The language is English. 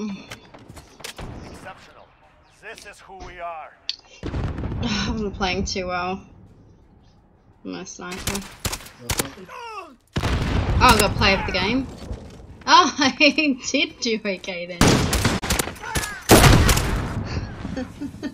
Exceptional. This is who we are. I'm playing too well. I'm a sniper. Oh, I got play of the game. Oh, I did do okay then.